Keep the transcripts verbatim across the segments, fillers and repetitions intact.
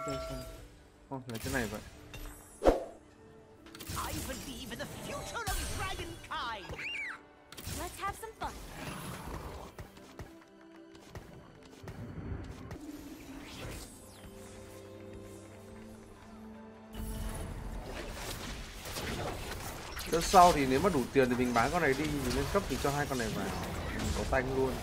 chơi sao? Không, là cái này vậy. I believe in the future of dragonkind. Let's have some fun. Đợt sau thì nếu mà đủ tiền thì mình bán con này đi, mình lên cấp thì cho hai con này vào, mình có tanh luôn.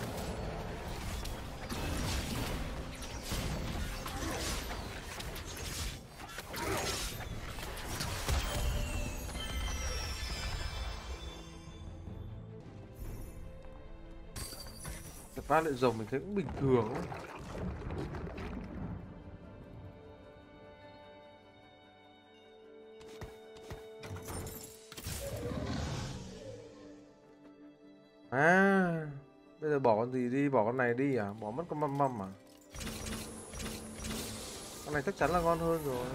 Thật ra lại rồng mình thấy cũng bình thường ấy. À, bây giờ bỏ con gì đi, bỏ con này đi à? Bỏ mất con măm măm à? Con này chắc chắn là ngon hơn rồi.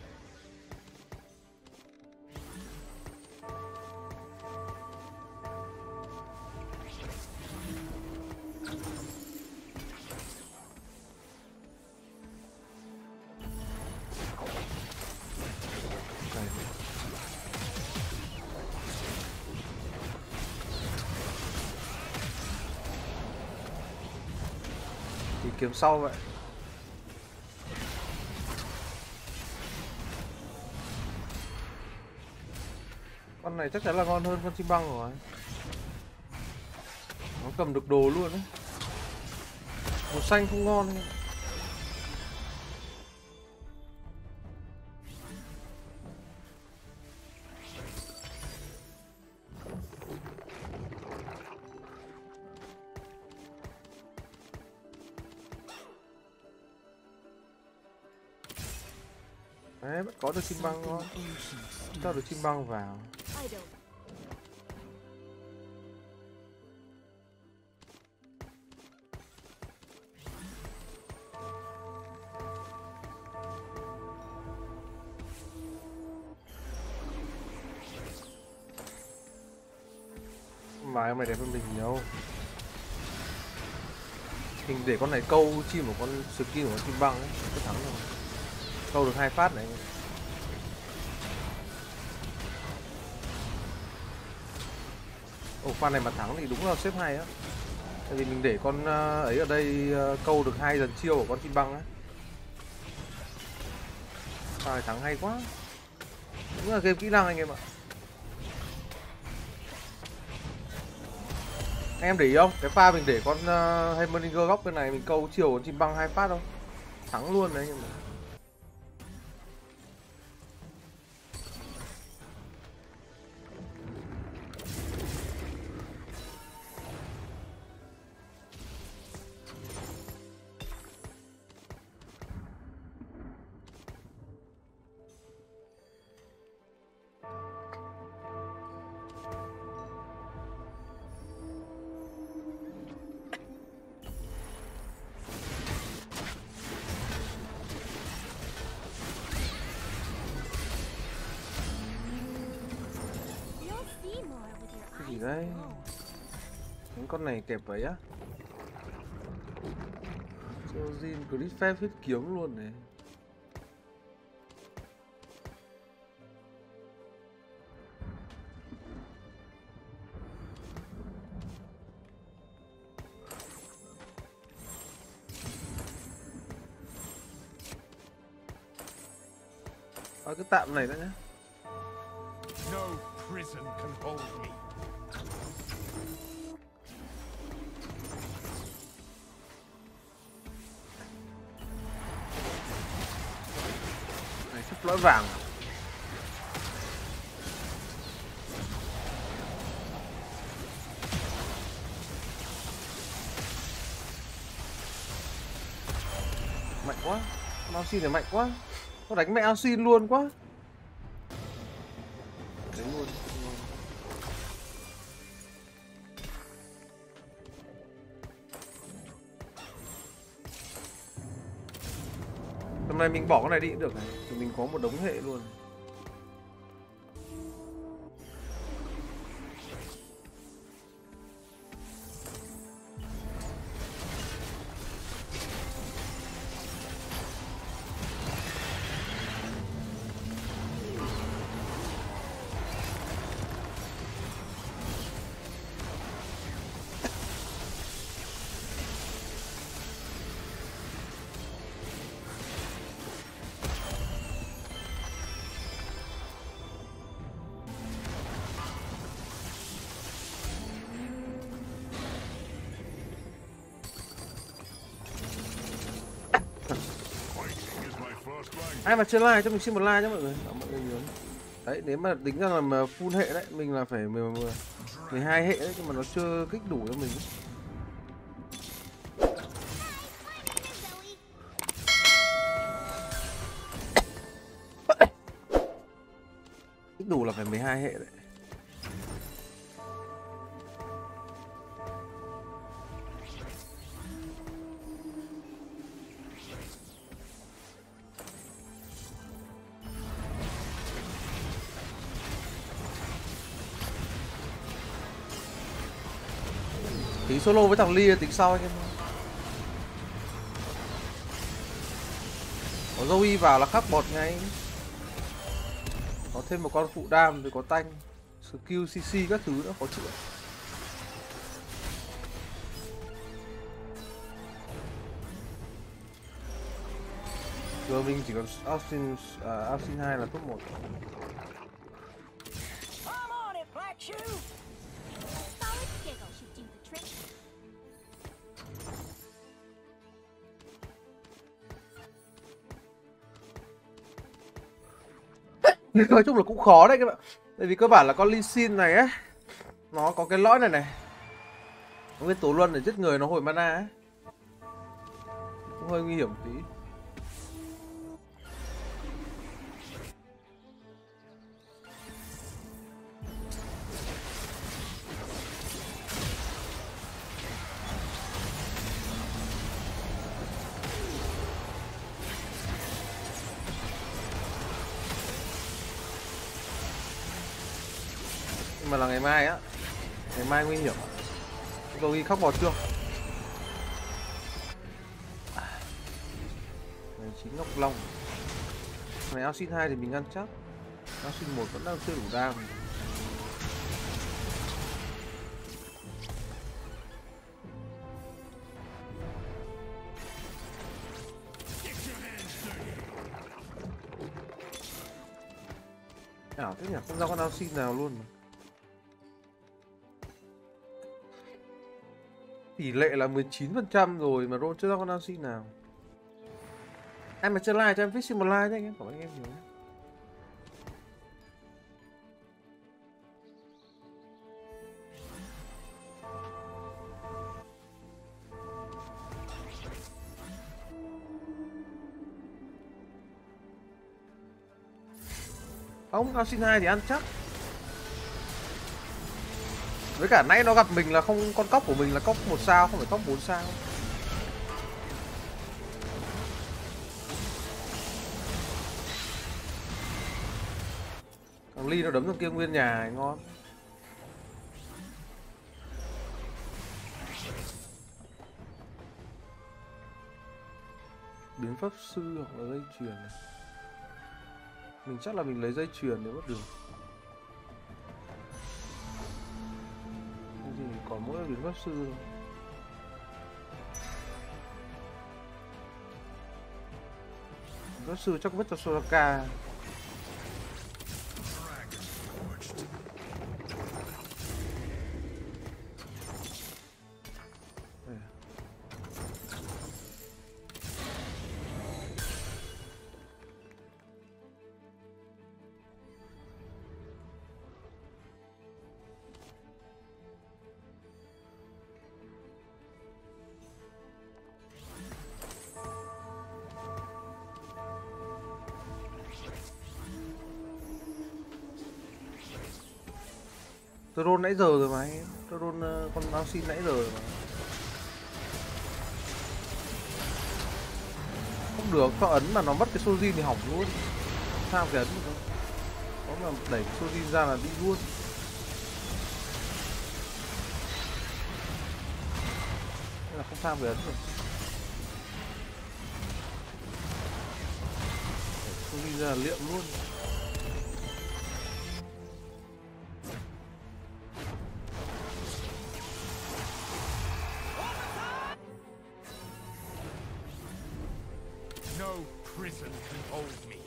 Kiếm sau vậy. Con này chắc chắn là ngon hơn con chim băng rồi. Nó cầm được đồ luôn đấy. Màu xanh không ngon ấy. Đấy, vẫn có được chim băng ngon. Cho được chim băng vào. Mà em này đẹp hơn mình nhiều. Mình để con này câu chim của con skin của con chim băng ấy, cứ thắng rồi. Câu được hai phát này. Ồ, pha này mà thắng thì đúng là xếp hay á. Tại vì mình để con ấy ở đây câu được hai lần chiêu của con chim băng á. Pha này thắng hay quá. Đúng là game kỹ năng anh em ạ. Anh em để ý không? Cái pha mình để con uh, Heimerdinger góc bên này mình câu chiều con chim băng hai phát không? Thắng luôn đấy anh em. Đấy, những con này kẹp vậy á. Jojin crit phép huyết kiếm luôn này. À, cái tạm này nữa nhé. No prison can hold me. Lõi vàng à? Mạnh quá, con Alcin này mạnh quá. Nó đánh mẹ Alcin luôn quá. Đánh luôn. Hôm nay mình bỏ cái này đi cũng được này, thì mình có một đống hệ luôn. Ai mà chưa like cho mình xin một like nhé mọi người. Đó, mọi người nhớ. Đấy, nếu mà tính ra là mà full hệ đấy, mình là phải mười hai hệ đấy, nhưng mà nó chưa kích đủ cho mình. Kích đủ là phải mười hai hệ đấy. Tính solo với thằng Ly tính sau anh em. Có Zoe vào là khắc bọt ngay. Có thêm một con phụ đam rồi có tanh, skill xê xê các thứ nữa khó chịu. Giờ mình chỉ còn Austin, uh, Austin hai là top một. Nói chung là cũng khó đấy các bạn. Tại vì cơ bản là con Lee Sin này á, nó có cái lõi này này, có cái tố luân để giết người nó hồi mana ấy, cũng hơi nguy hiểm tí. Mà là ngày mai á, ngày mai nguy hiểm. Rồi khóc bọt chưa? Này chín ngọc long. Này áo xin hai thì mình ăn chắc. Áo xin một vẫn đang chưa đủ đam. Ảo thế nhỉ, không ra con áo xin nào luôn mà. Tỷ lệ là mười chín phần trăm rồi mà roll chưa ra con áo xin nào. Ai mà chưa like cho em viết xin một like nhé anh em, cảm ơn anh em nhiều nhé. Không, áo xin hai thì ăn chắc. Với cả nãy nó gặp mình là không, con cóc của mình là cóc một sao, không phải cóc bốn sao. Thằng Ly nó đấm thằng kia nguyên nhà ngon. Biến pháp sư hoặc là dây chuyền này. Mình chắc là mình lấy dây chuyền để bắt được. Thì còn mỗi biến pháp sư thôi. Biến pháp sư chắc vứt cho Soraka. Tôi roll nãy giờ rồi mà em. Tôi roll uh, con áo xin nãy giờ rồi mà. Không được, cho ấn mà nó mất cái Sojin thì hỏng luôn. Sao cái ấn được không? Có mà đẩy cái Sojin ra là đi luôn. Nên là không sao cái ấn được. Sojin ra là liệm luôn. Prison can hold me.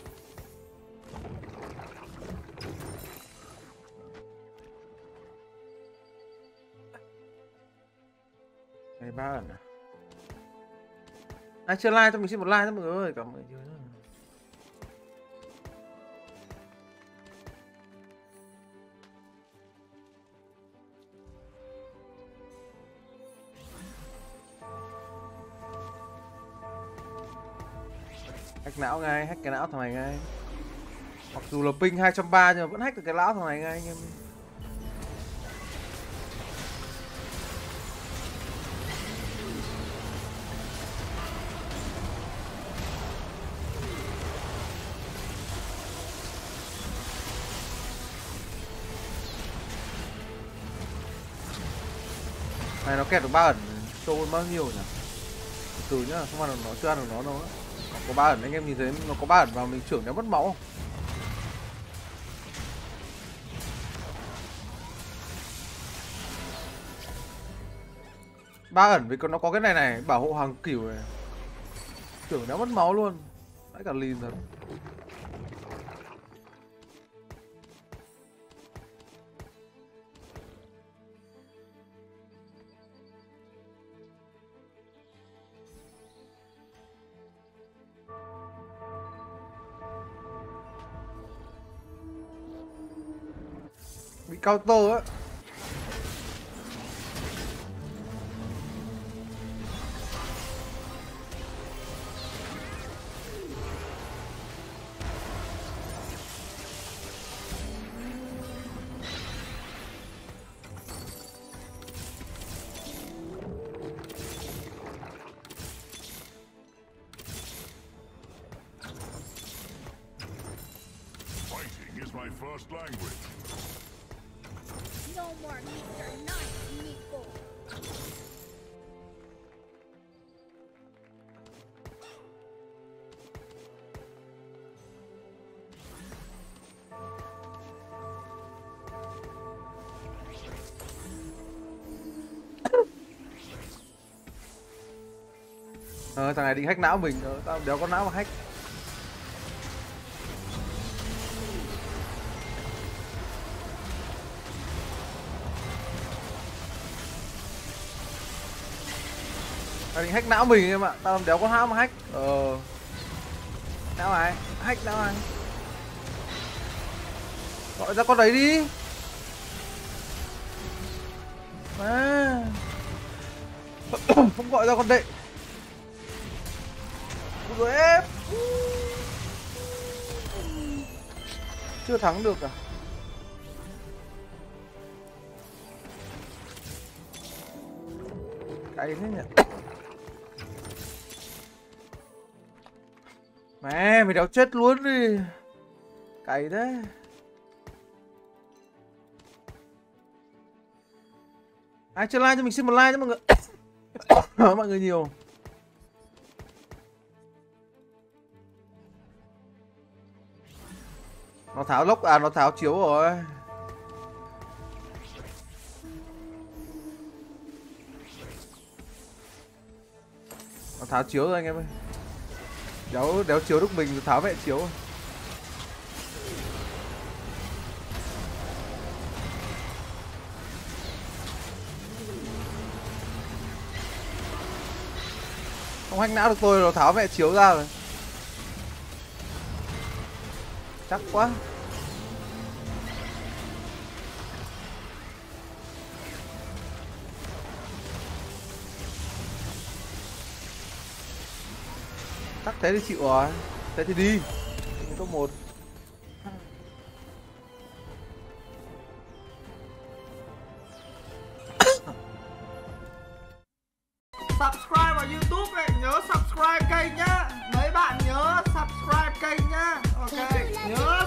Ngày ba ẩn à? Ai chưa like cho mình xin một like đó mọi người ơi, cảm ơn nhiều. Hack não ngay, hack cái não thằng này ngay. Mặc dù là ping hai trăm ba nhưng mà vẫn hack được cái lão thằng này ngay anh em. Này nó kẹt được ba ẩn show bao nhiêu nhỉ? Từ nhá, không ăn được nó, chưa ăn được nó đâu. Nó có ba ẩn, anh em nhìn thấy nó có ba ẩn vào mình trưởng nó mất máu không? Ba ẩn vì nó có cái này này, bảo hộ hàng cửu này. Trưởng nó mất máu luôn. Đấy cả lìn rồi. Bị counter á. Fighting is my first language. No more Mister Nice Nico. Ờ, thằng này định hack não mình, ờ, tao đéo có não mà hack. Thằng định hack não mình em ạ, tao đéo có não mà hack. Ờ. Não ai? Hack não ai? Gọi ra con đấy đi. À. Không gọi ra con đệ. Rồi ép. Chưa thắng được à? Cái thế nhỉ? Mẹ, mày đéo chết luôn đi. Cày thế. Ai chưa like cho mình xin một like cho mọi người. Mọi người nhiều. Nó tháo lốc à, nó tháo chiếu rồi. Nó tháo chiếu rồi anh em ơi. Đéo đéo chiếu lúc mình tháo mẹ chiếu. Không hack não được tôi, nó tháo mẹ chiếu ra rồi. Chắc quá. Chắc thế thì chịu rồi. Thế thì đi. Top một. Subscribe vào YouTube này, nhớ subscribe kênh nhá. Mấy bạn nhớ subscribe kênh nhá. Ok, nhớ.